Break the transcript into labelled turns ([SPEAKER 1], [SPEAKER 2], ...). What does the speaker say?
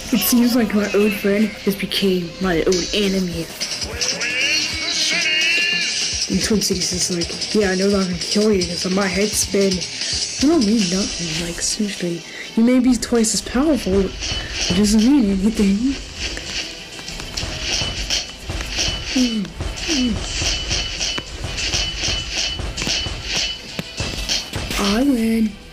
[SPEAKER 1] It seems like my old friend has became my old enemy. And Twin Cities is like, yeah, I know that I can kill you because my head spin. You don't mean nothing, like, seriously. You may be twice as powerful, it doesn't mean anything. I win.